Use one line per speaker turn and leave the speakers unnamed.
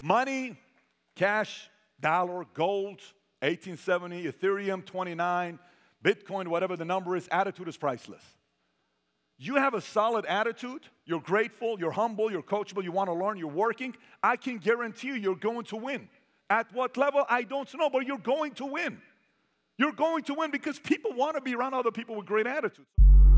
Money, cash, dollar, gold, 1870, Ethereum, 29, Bitcoin, whatever the number is, attitude is priceless. You have a solid attitude, you're grateful, you're humble, you're coachable, you want to learn, you're working, I can guarantee you you're going to win. At what level, I don't know, but you're going to win. You're going to win because people want to be around other people with great attitudes.